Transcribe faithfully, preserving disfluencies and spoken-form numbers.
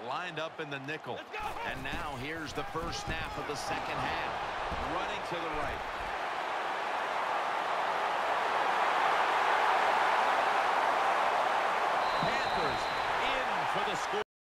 lined up in the nickel. And now here's the first snap of the second half. Running to the right. Panthers in for the score.